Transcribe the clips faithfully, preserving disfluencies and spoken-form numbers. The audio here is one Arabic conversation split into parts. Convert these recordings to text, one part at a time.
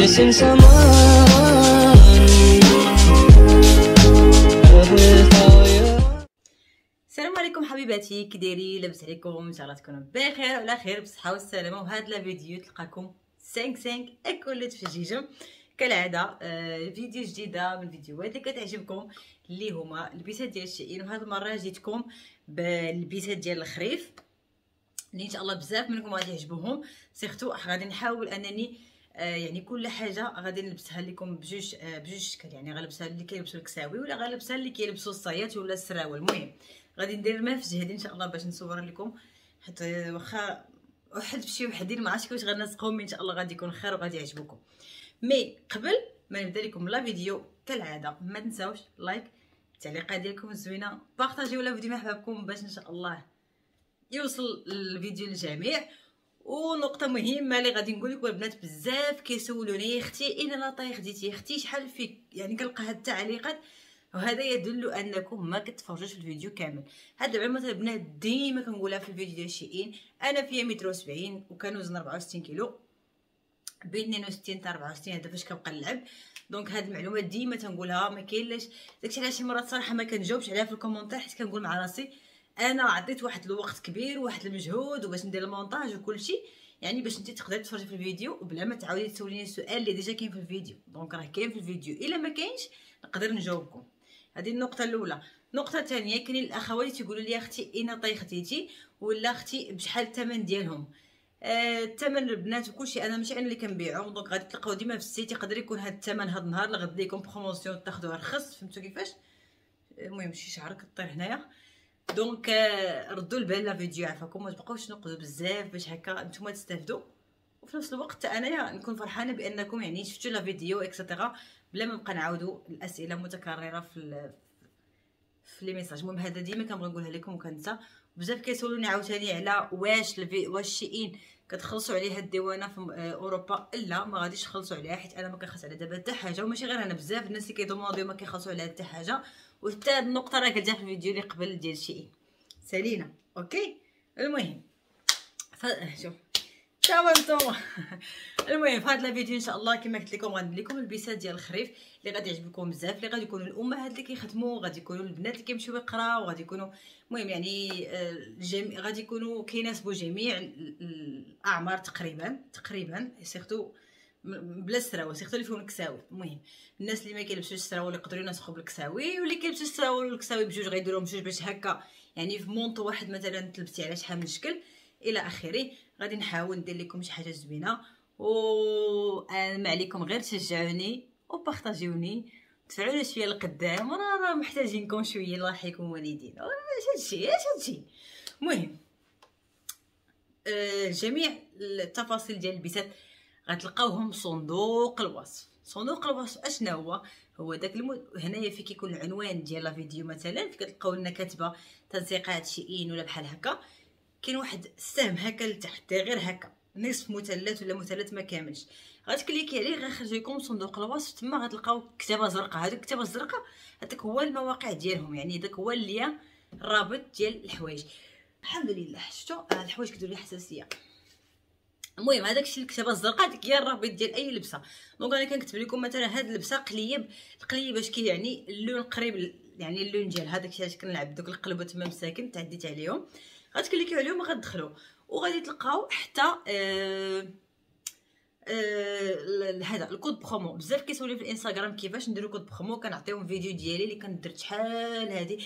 missing someone. السلام عليكم حبيباتي، كي دايرين؟ لاباس عليكم؟ ان شاء الله تكونوا بخير وعلى خير بصحه والسلامه. وهذا الفيديو تلقاكم خمسة خمسة اكلت في جيجم كالعاده. آه فيديو جديده من الفيديوهات اللي كتعجبكم اللي هما البيسات ديال الشئين. وهذه المره جيتكم بالبيسات ديال الخريف اللي ان شاء الله بزاف منكم غادي يعجبوهم. سيرتو غادي نحاول انني آه يعني كل حاجه غادي نلبسها لكم بجوج آه بجوج شكل، يعني غنلبسها اللي كيلبسوا الكساوي ولا غنلبسها اللي كيلبسوا الصايات ولا السراول. المهم غادي ندير ما في جهدي ان شاء الله باش نصور لكم، حتى واخا واحد بشي وحدين ما عرفتش كيفاش غنسقهم، ان شاء الله غادي يكون خير وغادي يعجبكم. مي قبل ما نبدا لكم لا فيديو كالعاده ما تنساوش لايك، التعليقات ديالكم الزوينه، بارطاجيو لا فيديو مع حبابكم باش ان شاء الله يوصل الفيديو للجميع. ونقطه مهمه اللي غادي نقول لكم البنات، بزاف كيسولوني اختي اين لا طاي خديتي، اختي شحال فيك، يعني كنلقى هاد التعليقات وهذا يدل انكم ما كتفرجوش في الفيديو كامل. هاد العلومات البنات ديما كنقولها في الفيديو ديال شئين. انا فيا متر وسبعين وكنوزن ربعة وستين كيلو، بين اثنين وستين حتى ربعة وستين، هذا فاش كنبقى نلعب. دونك هاد المعلومات ديما تنقولها، ما كاينلاش داكشي علاش شي مرات صراحه ما كنجاوبش عليها في الكومونتير، حيت كنقول مع راسي انا عطيت واحد الوقت كبير وواحد المجهود وباش ندير المونتاج وكلشي، يعني باش انت تقدري تفرجي في الفيديو وبلا ما تعاودي تسوليني السؤال اللي ديجا كاين في الفيديو. دونك راه كاين في الفيديو، الا ما كاينش نقدر نجاوبكم. هذه النقطه الاولى. النقطه الثانيه، كاينين الاخوات تيقولوا لي اختي اين طاي خديتي ولا اختي بشحال الثمن ديالهم. آه الثمن البنات وكلشي انا ماشي انا اللي كنبيعو، دونك غادي تلقاو ديما في السيت. يقدر يكون هذا الثمن هذا النهار لغد ليكم بروموسيون تاخذوها رخص، فهمتوا كيفاش؟ المهم شي شعر كطير هنايا. دونك آه ردوا البال لا فيديو عافاكم، ما تبقاوش نقدوا بزاف باش هكا نتوما تستافدوا، وفي نفس الوقت انايا نكون فرحانه بانكم يعني شفتوا لا فيديو اكسترا بلا ما نبقى نعاودوا الاسئله متكرره في في لي ميساج. المهم هذا ديما كنبغي نقولها لكم وكنسى. بزاف كيسولوني عاوتاني على واش الفي... واش شئين كتخلصوا عليها الديوانه في اوروبا. لا، ما غاديش تخلصوا عليها، حيت انا ما كنخلص على دابا حتى حاجه، وماشي غير انا، بزاف الناس اللي كيدومونديو ما كيخلصوا عليها حتى حاجه. وحتى هاد النقطه راه قلتها في الفيديو اللي قبل ديال شئين سالينا. اوكي المهم ف... شوف تمام نتوما. المهم في هذا الفيديو ان شاء الله كما قلت لكم غندير لكم البيسات ديال الخريف اللي غادي يعجبكم بزاف، اللي غادي يكونوا الامهات اللي كيخدموا، غادي يكونوا البنات اللي كيمشيو يقراو، غادي يكونوا المهم يعني الجميع غادي يكونوا كيناسبوا جميع الاعمار تقريبا تقريبا سيرتو بلا السراول، سيرتو اللي فيهم الكساوي. المهم الناس اللي ما كيلبسوش السراول يقدروا ينسخوا بالكساوي، واللي كيلبسوا السراول والكساوي بجوج غيديروهم بجوج باش هكا يعني في مونطو واحد مثلا تلبسي على شحال من شكل الى اخره. غادي نحاول ندير لكم شي حاجه زوينه، و ما عليكم غير تشجعوني وبارطاجيوني، تفعلوا شويه لقدام، راه راه محتاجينكم شويه. الله يحييكم والدين. اش هادشي اش هادشي. المهم آه جميع التفاصيل ديال البيسات غتلقاوهم في صندوق الوصف. صندوق الوصف اشنا هو هو داك المد... هنايا فين كيكون العنوان ديال لا فيديو، مثلا كتلقاو لنا كاتبه تنسيقات شئين ولا بحال هكا، كاين واحد السهم هكا لتحت غير هكا نصف مثلث ولا مثلث ما كاملش، غتكليكي عليه غيخرج لكم صندوق الوصف. تما غتلقاو كتابه زرقاء. هذيك الكتابه الزرقاء هذاك هو المواقع ديالهم، يعني داك هو اللي الرابط ديال الحوايج. الحمد لله شفتوا آه الحوايج كديروا لي حساسيه. المهم هذاك الشيء الكتابه الزرقاء ديك هي الرابط ديال اي لبسه. دونك انا كنكتب لكم مثلا هاد اللبسه قليب القليب باش كي يعني اللون قريب، يعني اللون ديال هذاك الشيء علاش كنلعب دوك القلبه تما مساكن تعديت عليهم، غتكليكيو عليهم وغتدخلوا وغادي تلقاو حتى آه آه هذا الكود برومو. بزاف كيسولوا في الانستغرام كيفاش نديرو كود برومو، كنعطيهم فيديو ديالي اللي كنت درت شحال هذه.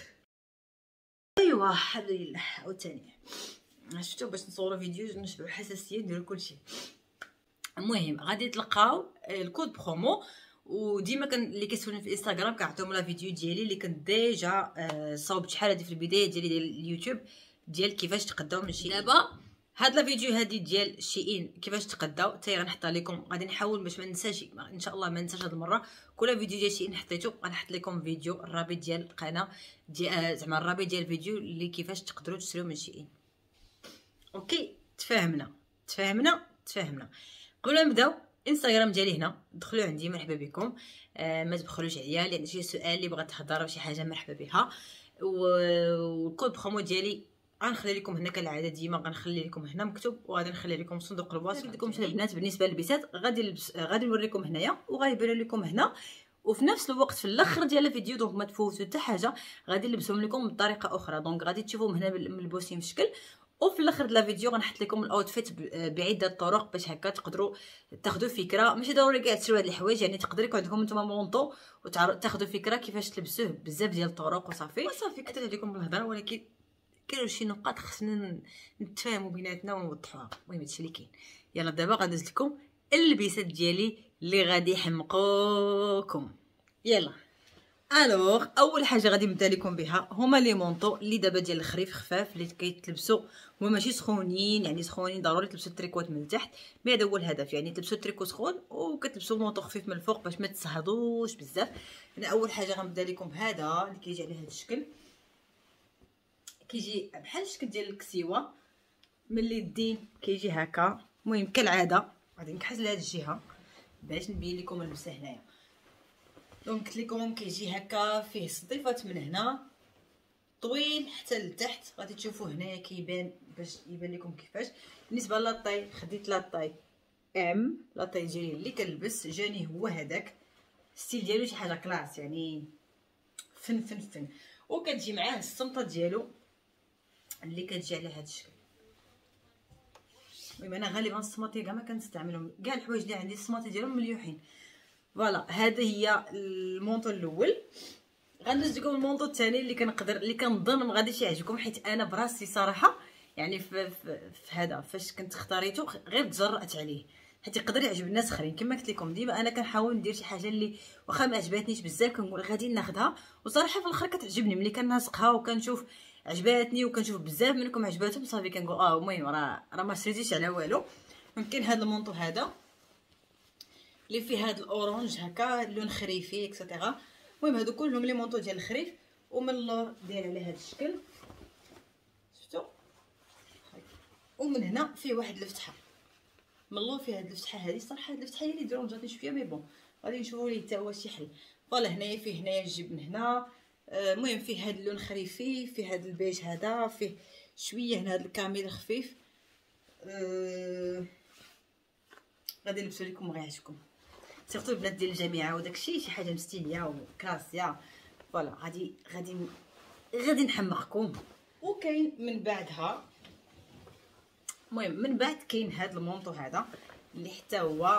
ايوا الحمد لله. عاوتاني شفتوا باش نصوروا فيديو نشبعوا حساسيه نديروا كلشي. المهم غادي تلقاو الكود برومو، وديما كان اللي كيسولوني في الانستغرام كنعطيهم لا فيديو ديالي اللي كنت ديجا آه صاوبت شحال هذه في البدايه ديالي ديال اليوتيوب ديال كيفاش تقداو من شي. دابا هاد لا فيديو هادي ديال شئين كيفاش تقداو حتى غنحطها لكم. غادي نحاول باش ما ننساش ان شاء الله ما ننساش هاد المره. كل فيديو ديال شئين حطيتو غنحط لكم فيديو الرابط ديال القناه ديال زعما الرابط ديال الفيديو اللي كيفاش تقدروا تشريو من شئين. اوكي تفاهمنا تفاهمنا تفاهمنا. قبل ما نبداو انستغرام ديالي هنا، دخلوا عندي مرحبا بكم. آه ما تبخلوش عليا، لان شي سؤال اللي بغات تهضر وشي حاجه مرحبا بها. والكود برومو ديالي غنخلي لكم هنا كالعاده ديما غنخلي لكم هنا مكتوب، وغادي نخلي لكم صندوق الوصف عندكم البنات. بالنسبه للبسات غادي لبس غادي نوريكم هنايا وغيبان لكم هنا، وفي نفس الوقت في الاخر ديال الفيديو دونك ما تفوتوا حتى حاجه، غادي نلبسهم لكم بطريقه اخرى. دونك غادي تشوفوهم هنا ملبوسين في شكل، وفي الاخر ديال الفيديو غنحط لكم الاوتفيت بعده طرق باش هكا تقدروا تاخذوا فكره. ماشي ضروري كاع تشريو هاد الحوايج، يعني تقدر يكون عندكم نتوما مونطو وتاخذوا فكره كيفاش تلبسوه بزاف ديال الطرق وصافي. وصافي كثرت عليكم بالهضره، ولكن كاينوا شي نقاط خصنا نتفاهموا بيناتنا ونوضحوها. المهم هادشي اللي كاين. يلا دابا غندوز لكم اللبسات ديالي اللي غادي يحمقوكم. يلا الوغ اول حاجه غادي نبدا لكم بها هما لي مونطو اللي دابا ديال الخريف خفاف اللي كيتلبسوا، هما ماشي سخونين، يعني سخونين ضروري تلبسوا التريكوات من التحت، مي هذا هو الهدف، يعني تلبسوا التريكو سخون وكتلبسوا مونطو خفيف من الفوق باش ما تصهدوش بزاف. انا اول حاجه غنبدا لكم بهذا اللي كيجي على هذا الشكل، كيجي بحال الشكل ديال الكسيوه من اليدين، كيجي هكا. المهم كالعاده غادي نكحز لهاد الجهه باش نبين لكم اللبسه هنايا. دونك قلت لكم كيجي هكا فيه صديفات من هنا طويل حتى لتحت، غادي تشوفوا هنايا كيبان باش يبان لكم كيفاش. بالنسبه لاطاي خديت لاطاي ام، لاطاي ديالي اللي كنلبس جاني هو هذاك ستيل ديالو، شي حاجه كلاس يعني فن فن فن. وكتجي معاه الصمطه ديالو اللي كتجي على هذا الشكل. المهم انا غالبا الصماطي كاع ما كنستعملهم، كاع الحوايج اللي عندي الصماطي ديالهم مليوحين. فوالا هذا هي المونطو الاول. غندوز لكم المونطو الثاني اللي كنقدر اللي كنظن ما غاديش يعجبكم، حيت انا براسي صراحه يعني في, في, في هذا فاش كنت اختاريته غير تجرأت عليه، حيت يقدر يعجب الناس اخرين. كما قلت لكم ديما انا كنحاول ندير شي حاجه اللي واخا ما عجباتنيش بزاف كنقول غادي ناخذها، وصراحه في الاخر كتعجبني ملي كناسقها وكنشوف عجباتني وكنشوف بزاف منكم عجباتهم صافي كنقول اه المهم راه راه ما شريتيش على والو. ممكن هذا المونطو هذا اللي فيه هذا الاورانج هكا لون خريفي اكسيتيرا. المهم هادو كلهم لي مونطو ديال الخريف، ومن اللور داير على هذا الشكل شفتوا، ومن هنا فيه واحد الفتحه من اللور، فيه هاد الفتحه هذه. الصراحه هاد الفتحه هي اللي ديرونجاتني شويه مي بون غادي نشوفوا ليه حتى هو شي حل. فوالا هنايا فيه هنايا الجبن هنا، المهم فيه هاد اللون خريفي، فيه هاد البيج هذا، فيه شويه هنا هاد الكاميل خفيف. أه... غادي نلبسو لكم وغيعجبكم سيرتو البنات ديال الجامعه وداكشي شي حاجه مستيليه وكلاسيه. فوالا غادي غادي غادي نحمقكم. وكاين من بعدها المهم من بعد كاين هاد المونطو هذا اللي حتى هو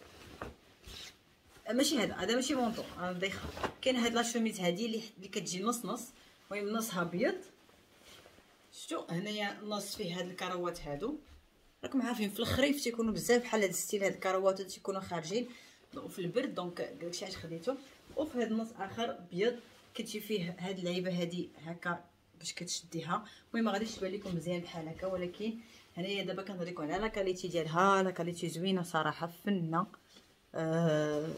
ماشي هذا هذا ماشي مونطو انا دايخه. كاين هاد لا شوميز هادي اللي اللي كتجي نص نص، المهم نصها ابيض شفتوا هنايا النص فيه هاد الكروات هادو. راكم عارفين في الخريف تيكونوا بزاف بحال هاد الستيل، هاد الكروات تيكونوا خارجين في البرد، دونك داكشي علاش خديته. وفي هاد النص اخر ابيض كتجي فيه هاد اللعيبه هادي هكا باش كتشديها. المهم ما غاديش تبان لكم مزيان بحال هكا، ولكن هنايا دابا كنوريكم على لا كاليتي ديالها. لا كاليتي زوينه صراحه فنه، أه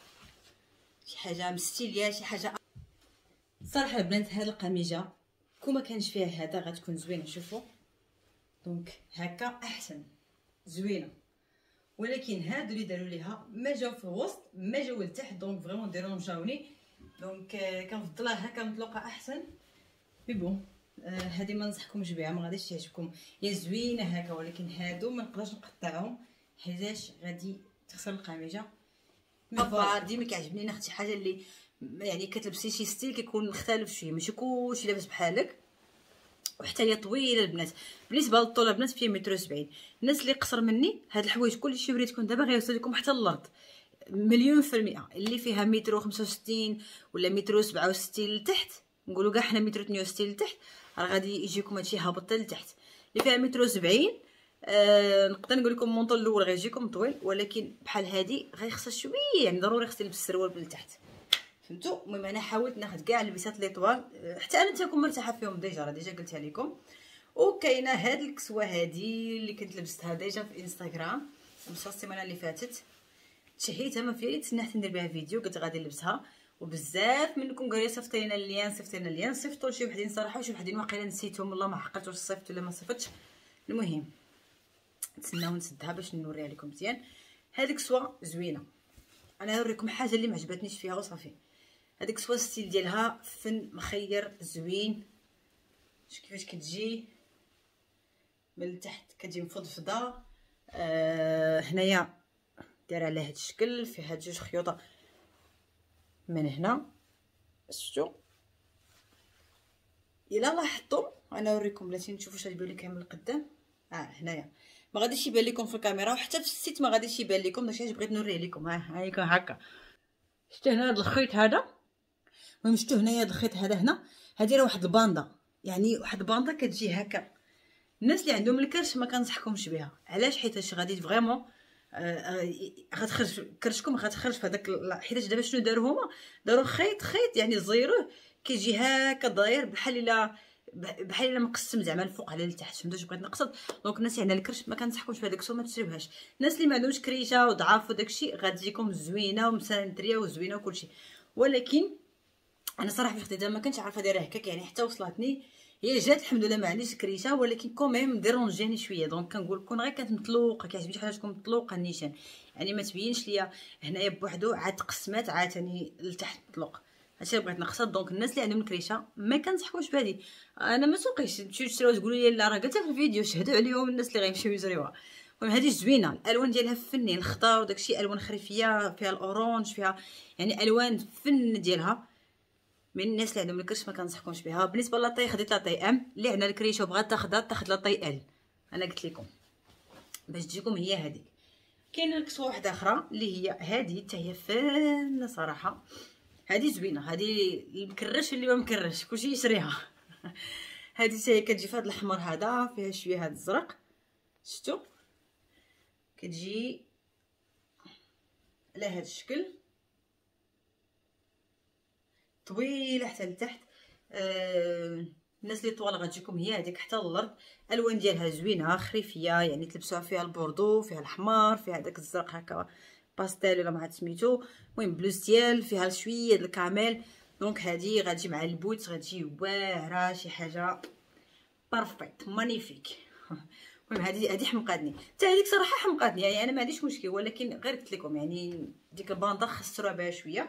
شي حاجه مستيليه شي حاجه صراحه. البنات هاد القميجه كون ما كانش فيها هذا غتكون زوينه. شوفوا دونك هكا احسن زوينه، ولكن هادو اللي داروا ليها ما جاو في الوسط ما جاو لتحت، دونك فريمون ديرونجاوني. دونك آه كنفضلها هكا مطلوقه احسن. مي بون آه هادي ما ننصحكمش بها، ما غاديش تعجبكم. هي زوينه هكا ولكن هادو ما نقدرش نقطعهم حيتاش غادي تخسر القميجه. مي ديما كيعجبني ناخذ شي حاجه اللي يعني كتلبسي شي ستيل كيكون مختلف شويه، ماشي كلشي لابس بحالك. وحتى هي طويله البنات. بالنسبه للطول البنات فيه متر وسبعين. الناس اللي قصر مني هاد الحوايج كلشي وريتكم دابا غيوصل لكم حتى للارض مليون في المئه. اللي فيها متر وخمسة وستين ولا متر وسبعة وستين لتحت، نقولوا كاع حنا متر اثنين وستين لتحت، راه غادي يجيكم هادشي هابط لتحت. اللي فيها متر وسبعين آه نقدر نقول لكم المونطو الاول غيجيكم طويل، ولكن بحال هادي غيخصها شويه، يعني ضروري خصني نلبس السروال من تحت فهمتوا. المهم انا حاولت ناخذ كاع اللبسات لي طوال حتى انا تكون مرتاحه فيهم ديجا، راه ديجا قلتها لكم. وكاينه هاد الكسوه هادي اللي كنت لبستها ديجا في انستغرام نص السيمانه اللي فاتت، تشهيتها ما فيها حتى حتى ندير بها فيديو، قلت غادي نلبسها. وبزاف منكم قالوا لي صيفط لينا اللين صيفط لينا اللين، صيفطوا لشي وحدين صراحه وشي وحدين واقيلا نسيتهم والله ما عقلت واش صيفط ولا ما صيفطش. المهم نتسناو نسدها باش نوريها لكم مزيان. هاد الكسوه زوينه، انا نوريكم حاجه اللي ما عجبتنيش فيها وصافي. هذيك سوا ستيل ديالها فن مخير زوين، شوف كيفاش كتجي من التحت كتجي مفضفضه. آه هنايا دايره على هذا الشكل، فيها هاد جوج خيوطه من هنا. شفتوا الا لاحظتوا، انا نوريكم بلاتي نشوفوا واش غيبان لكم من القدام. اه هنايا ما غاديش يبان لكم في الكاميرا، وحتى في السيت ما غاديش يبان لكم، داكشي علاش بغيت نوريه لكم. ها هايكم هكا. شفتوا هنا هذا الخيط هذا، المهم شفتوا هنايا هذا الخيط هذا هنا، هذه راه واحد الباندا، يعني واحد الباندا كتجي هكا. الناس اللي عندهم الكرش ما كنصحكمش بها. علاش؟ حيت هادشي غادي فريمون غتخرج كرشكم، غتخرج في هذاك. حيت دابا شنو داروا هما؟ داروا خيط خيط يعني زيروه كيجي هكا داير بحال الا بحال الا مقسم زعما الفوق على التحت. فهمتوا اش بغيت نقصد؟ دونك الناس اللي عندها الكرش ما كنصحكمش بهذاك السو، ما تشريوهاش. الناس اللي ما عندهمش كريشه وضعاف وداكشي غتجيكم زوينه ومسانتريه وزوينه وكلشي. ولكن انا صراحه في خديتها ما كنتش عارفه دايره هكاك، يعني حتى وصلتني هي جات الحمد لله ما عنديش كريشه، ولكن كوميم ديرونجيني شويه. دونك كنقول كون غير كانت مطلوقه، كيعجبني شي حاجه تكون مطلوقه النيشان، يعني ما تبينش ليا هنايا بوحدو عاد تقسمات عاوتاني لتحت مطلوق. هادشي اللي بغيت نقصد. دونك الناس اللي عندهم الكريشه ما كنصحكمش بهادي. انا ما سوقيش تمشيو تشريوها تقولوا لي لا راه قلتها في الفيديو، شهدوا عليهم الناس اللي غيمشيو يشريوها. المهم هذه زوينه، الالوان ديالها فني، الخضر وداكشي الوان خريفيه، فيها الاورانج، فيها يعني الوان فن ديالها. من الناس اللي عندهم الكرش ما كنصحكمش بها. بالنسبه لاطاي خديت لاطاي ام، اللي عندها الكريشه وبغات تاخذها تاخذ لاطاي ال. انا قلت لكم باش تجيكم هي هذيك. كاينه الكسوه واحده اخرى اللي هي هذه حتى هي فانه صراحه. هذه زوينه، هذه المكرش اللي ما مكرش كلشي يشريها. هذه حتى هي كتجي في هذا الاحمر هذا، فيها شويه هذا الزرق. شفتوا كتجي على هذا الشكل طويله حتى لتحت. آه الناس اللي طوال غتجيكم هي هذيك حتى للارض. الالوان ديالها زوينه خريفيه، يعني تلبسوها فيها البوردو، فيها الاحمر، فيها داك الزرق هكا باستيل ولا ما عرفت سميتو، المهم بلوز ديال فيها شويه د الكامل. دونك هذه غتجي مع البوت، غتجي واعره شي حاجه بيرفكت مانيفيك. المهم هذه هذه حمقاتني حتى هذيك صراحه حمقاتني، يعني انا ما عنديش مشكل، ولكن غير قلت لكم يعني ديك الباندا خسروها بها شويه.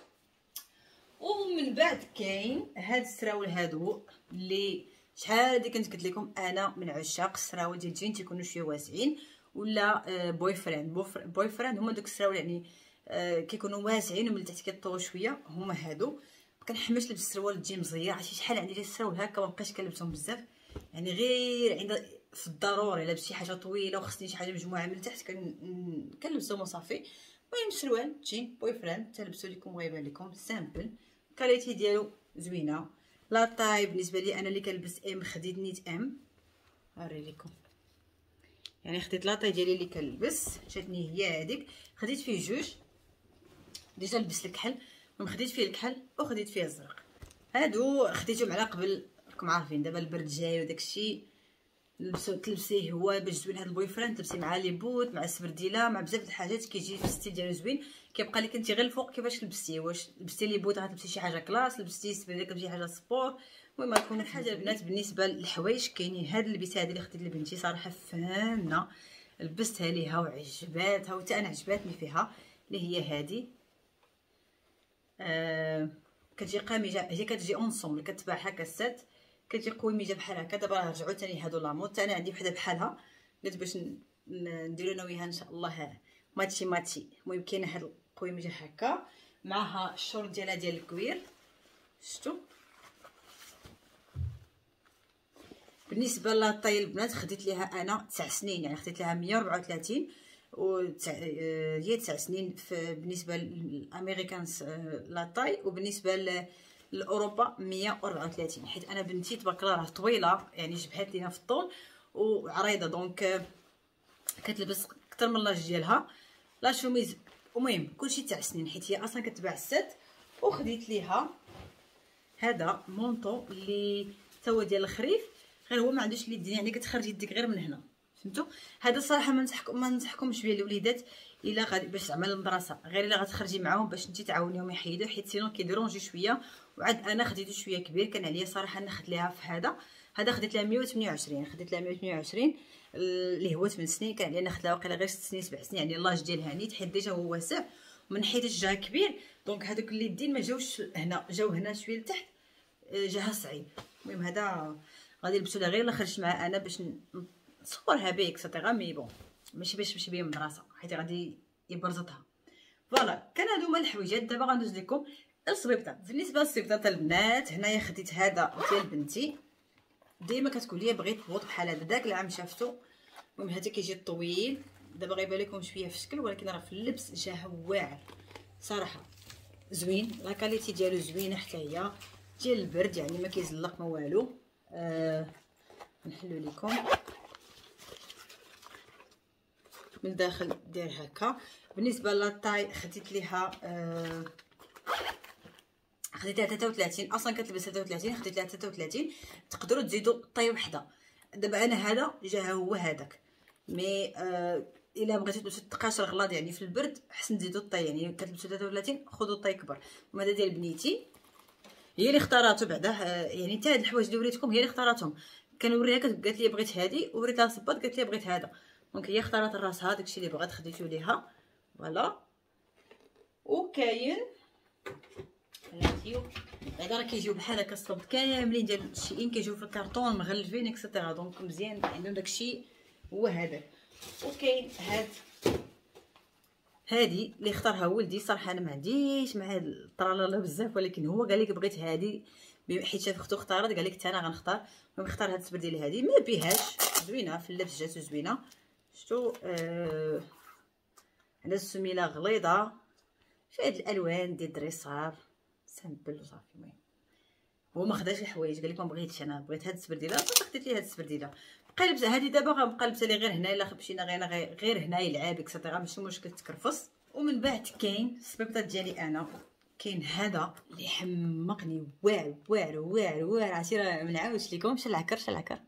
ومن بعد كاين هاد السراول هادو اللي شحال هادي كنت قلت لكم انا من عشاق السراول ديال الجين تيكونوا شويه واسعين، ولا بوي فريند بوي فريند هما دوك السراول يعني كيكونوا واسعين ومن تحت كيطووا شويه، هما هادو. ما كنحملش لبس السروال الجين مزير، عرفتي شحال عندي ديال السراول هكا ما بقيتش كنلبسهم بزاف، يعني غير عند في الضروري لابس شي حاجه طويله وخصني شي حاجه مجموعه من تحت كنلبسهم وصافي. المهم السروال جين بوي فريند تلبسو لكم ويبان لكم سامبل، الكاليتي ديالو زوينه. لا طاي بالنسبه لي انا اللي كنلبس ام خديت نيت ام، نوري لكم يعني خديت لا طاي ديالي اللي كنلبس جاتني هي هذيك. خديت فيه جوج ديجا لبس الكحل، المهم خديت فيه الكحل وخديت فيه الزرق. هادو خديتهم على قبل، راكم عارفين دابا البرد جاي وداكشي لبسو تلبسيه هو باش زوين. هاد البوي فريند تلبسي مع لي بوت مع السبرديله مع بزاف د الحاجات كيجي في الستيل ديالو زوين. كيبقى لك انت غير الفوق كيفاش لبستيه، واش لبستي لي بوت غتلبسي شي حاجه كلاس، لبستي سبرديله كتلبسي شي حاجه سبور. المهم غتكون حاجه البنات. بالنسبه للحوايج كاينين هاد اللبسه هادي اللي خديت لبنتي صراحه فانه لبستها ليها وعجباتها، وتا انا عجباتني فيها اللي هي هادي. آه كتجي قميجه، هي كتجي اونسومبل كتباع هكا السات، كتجي قويميجه بحال هكا. دابا رجعوا ثاني هادو لامود، انا عندي وحده بحالها قلت باش نديرو انا وياها ان شاء الله ماتشي ماتشي. المهم كاينه هاد القويميجه هكا معها الشورت ديالها ديال الكوير. شفتوا بالنسبه لاطاي البنات خديت ليها انا تسع سنين، يعني خديت لها مية وأربعة وثلاثين و هي تسع سنين في بالنسبه للامريكانز لاطاي، وبالنسبه لاوروبا مية وأربعة وثلاثين. حيت انا بنتي تبارك الله راه طويله يعني جبهات لينا في الطول وعريضه، دونك كتلبس اكثر من لاج ديالها لا شوميز. المهم كلشي تاع سنين حيت هي اصلا كتباع الست. وخديت ليها هذا مونطو اللي هو ديال الخريف، غير هو ما عندوش اليد يعني كتخرج يديك غير من هنا، فهمتوا؟ هذا صراحه ما نصحكم ما ننصحكمش بيه الوليدات الا غادي باش تعمل المدرسه، غير الا غتخرجي معاهم باش انت تعاونيهم يحيدوه، حيت سينو كيديرونجي شويه. وعاد انا خديته شويه كبير كان عليا صراحه ناخذ ليها في هذا هذا خديت لها مية وثمانية وعشرين، خديت لها مية وثمانية وعشرين اللي هو ثمان سنين، كان عليا ناخذ لها واقيلا غير ست سنين سبع سنين، يعني لاج ديالها نيت حيت ديجا هو واسع ومن حيت جا كبير. دونك هذوك اللي اليدين ما جاوش هنا، جاو هنا شويه لتحت جاها صعيب. المهم هذا غادي نلبسو لها غير الا خرجت معاه انا باش تصورها به اكسيتيرا، مي بون ماشي باش تمشي بهم المدرسه حيت غادي يبرزطها. فوالا كان هادو هما الحويجات. دابا غندوز لكم الصبيبطه. بالنسبه للصبيبطه البنات، هنايا خديت هذا ديال بنتي، ديما كتقول لي بغيت بوط بحال هذا، داك العام شافتو. المهم هذا كيجي طويل، دابا غيبان لكم شويه في الشكل، ولكن راه في اللبس جا واعر صراحه، زوين. لا كاليتي ديالو زوينه حتى هي، ديال البرد يعني ما كيزلق ما والو. آه نحلو لكم من الداخل داير هكا. بالنسبه لاطاي خديت ليها آه خديت لها ثلاثة وثلاثين، اصلا كتلبس ثلاثة وثلاثين، خديت لها ثلاثة وثلاثين. تقدروا تزيدوا طاي وحده. دابا انا هذا جا هو هذاك، مي آه الا بغيتو تلبسوا التقاشر غلاظ يعني في البرد حسن تزيدوا الطاي، يعني كتلبسوا ثلاثة وثلاثين خذوا الطاي كبر. وهذا ديال بنيتي هي اللي اختاراتو بعدا، آه يعني حتى هاد الحوايج اللي وريتكم هي اللي اختاراتهم. كنوريها قالت لي بغيت هادي، وريت لها صباط قالت لي بغيت هذا، دونك هي اختارت راسها داكشي اللي بغات خديتو ليها. فوالا. وكاين بلاتيو بعدا راه كيجيو بحال هكا الصبط كاملين ديال الشيئين، كيجيو في الكرتون مغلفين اكسيتيرا، دونك مزيان عندهم داكشي هو هذاك. وكاين هاد هادي اللي اختارها ولدي. صراحه انا ما عنديش مع هاد الطرالاله بزاف، ولكن هو قال لك بغيت هادي حيت شاف اختو اختارت، قال لك حتى انا غنختار. المهم اختار هاد السبرديله هادي، ما بيهاش زوينه في اللبس، جاتو زوينه. شفتوا آه عندها السميله غليظه في هاد الالوان ديال الدريسار سامبل وصافي. المهم هو ما خداش الحوايج، قال لك ما بغيتش، انا بغيت هاد السبرديله فخديت ليه هاد السبرديله. بقى لبسه هادي دابا غنبقى لبسه لي غير هنا، الا مشينا غير غير هنا يلعب اكسيتيرا ماشي مشكل تكرفص. ومن بعد كاين الصبيبطات ديالي انا، كاين هذا اللي حمقني واعر واعر واعر واعر، عرفتي راه ما نعاودش لكم شحال العكر شحال العكر.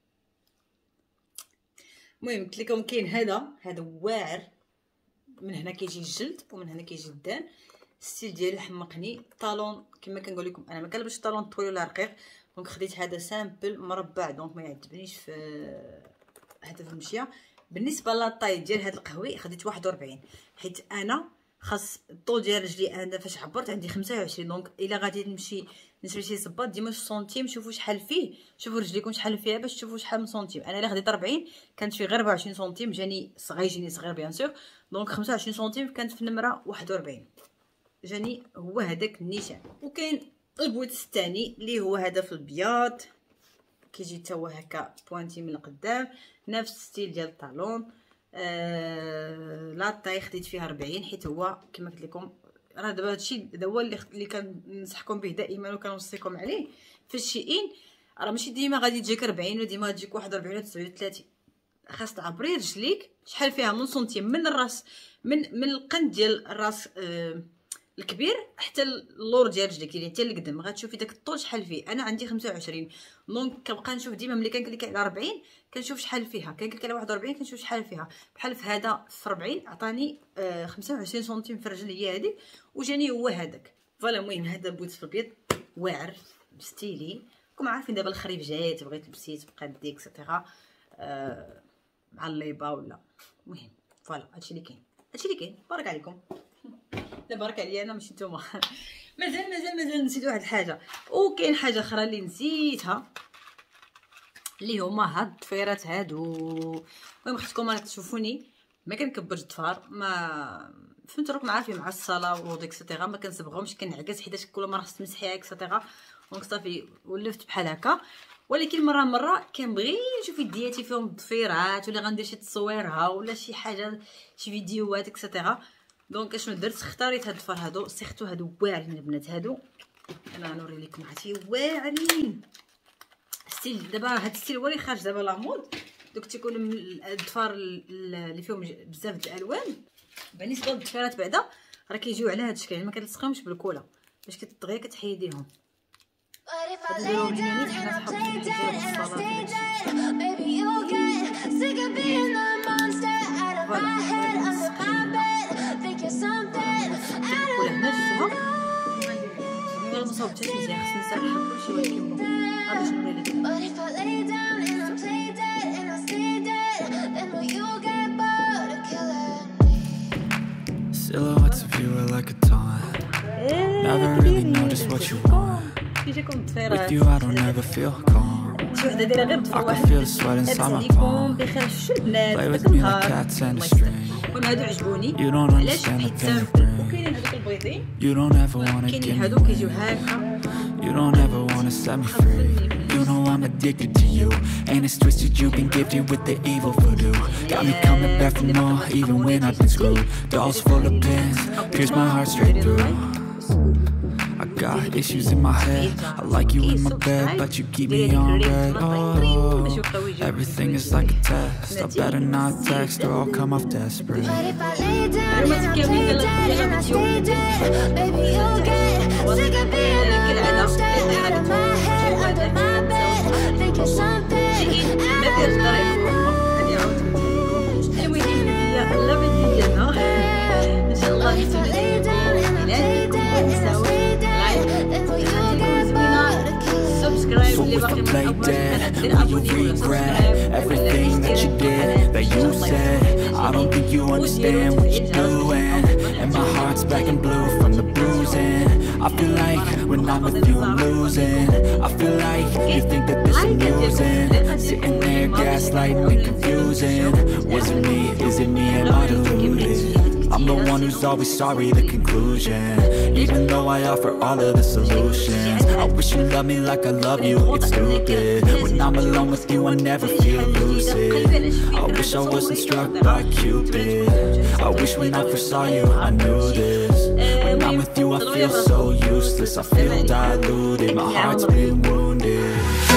المهم قلت لكم كاين هذا هذا واعر، من هنا كيجي الجلد ومن هنا كيجي الدان. الستيل ديالو حمقني. طالون كما كنقول لكم انا ما كنلبسش طالون طويل ولا رقيق، دونك خديت هذا سامبل مربع، دونك ما يعجبنيش في هذا في المشيه. بالنسبه لاطاي ديال هذا القهوي خديت واحد وأربعين، حيت انا خاص الطول ديال رجلي انا فاش عبرت عندي خمسة وعشرين، دونك الا غادي نمشي نشري شي صباط ديما سنتيم، شوفوا شحال فيه، شوفوا رجليكم شحال فيها باش تشوفوا شحال من سنتيم. انا الا خديت أربعين كانت فيه غير أربعة وعشرين سنتيم، جاني صغير جيني صغير بيان سور، دونك خمسة وعشرين سنتيم كانت في النمره واحد وأربعين، جاني هو هذاك النيشان. وكاين البويتس الثاني اللي هو هذا في البياض، كيجي حتى هو هكا بوانتي من القدام، نفس الستيل ديال الطالون. آه لاطاي خديت فيها أربعين، حيت هو كما قلت لكم راه دابا هادشي هذا هو اللي اللي كنصحكم به دائما وكنوصيكم عليه في الشيئين. راه ماشي ديما غادي تجيك أربعين وديما تجيك واحد وأربعين ولا تسعة وثلاثين، خاص تعبري رجليك شحال فيها من سنتيم من الراس، من من القند ديال الراس آه الكبير حتى اللور ديال رجليك، يعني حتى لقدام غتشوفي داك الطول شحال فيه. انا عندي خمسة وعشرين، دونك كنبقى نشوف ديما ملي كنكليك على أربعين كنشوف شحال فيها، كنكليك على واحد وأربعين كنشوف شحال فيها. بحال في هذا في أربعين عطاني آه خمسة وعشرين سنتيم في الرجل هي هذيك، وجاني هو هذاك. فوالا المهم هذا بوت في البيض واعر ستيلي. راكم عارفين دابا الخريف جاي، تبغي تلبسي تبقى دي اكسيتيرا آه مع الليبه ولا. المهم فوالا هادشي اللي كاين، هادشي اللي كاين. بارك عليكم. لا بارك عليا انا ماشي نتوما. مازال مازال مازال نسيت واحد الحاجه. وكاين حاجه اخرى اللي نسيتها اللي هما هاد الضفيرات هادو. المهم خصكم تشوفوني ما كنكبرش الضفار، ما فهمتوا راكم عارفين مع الصلاه والوضو اكسيتيرا ما كنصبغهمش، كنعكس حيت كل مره خص تمسحيها اكسيتيرا، دونك صافي ولفت بحال هكا. ولكن مره مره كنبغي نشوف يدياتي فيهم الضفيرات، ولا غندير شي تصويرها ولا شي حاجه شي فيديوهات اكسيتيرا. دونك اشنو درت؟ اختاريت هاد الضفار هادو، سيختو هادو واعرين البنات هادو. انا غنوري لكم عرفتي واعرين ستيل. دابا هاد الستيل هو اللي خارج دابا لا مود، دوك تيكونوا الضفار اللي فيهم بزاف د الالوان. بالنسبه للضفيرات بعدا راه كيجيو على هاد الشكل، يعني ما كتلصقهمش بالكولا، باش كتغير كتحيديهم. كديروهم هنا حنا صحابي ولا هنا شفتوها ولا مصاوبتهاش مزيان، خصني نسرحها كلشي، ولكن غادي نوري لكم. Silhouettes of you are like a taunt. Never really know just what you want. With you I don't ever feel calm. شي وحده دايره غير I تفوح. can feel the sweat لاباس inside my عليكم palm. بخير في البنات Play with داك me like النهار cats and a الله يستر. string. المهم هادو عجبوني You don't علاش understand the حيت pain سامبل it brings. وكاينين هادوك البيضين You don't ever wanna كاينين give me هادو كيجيو wings. هكا. You don't ever wanna set me free. You know I'm addicted to you, and it's twisted. You've been gifted with the evil voodoo. Got me coming back for more, even when I've been screwed. Dolls full of pins, pierce my heart straight through. I got issues in my head. I like you in my bed, but you keep me on red. Oh, everything is like a test. I better not text or I'll come off desperate. But if I lay down and I play dead and I stay dead, baby you'll get sick of being alone. Stay out of my head, under my bed, thinking something out of my المهم هي لا فيديو ديالنا ان شاء الله lay down and I play dead and I stay dead, then will you get bored of killing? سبسكرايب So اللي if باقي I ما play عمرك dead, دير will you ابوني ولا regret سبسكرايب everything that you did, that you said? I don't think you understand what you're doing, and my heart's black and blue from the bruising. I feel like when I'm with you I'm losing. I feel like you think that this is amusing, sitting there gaslighting and confusing. Was it me? Is it me? Am I deluded? I'm the one who's always sorry, the conclusion. Even though I offer all of the solutions, I wish you loved me like I love you, it's stupid. When I'm alone with you I never feel lucid. I wish I wasn't struck by Cupid. I wish when I first saw you I knew this. When I'm with you I feel so useless, I feel diluted, my heart's been wounded.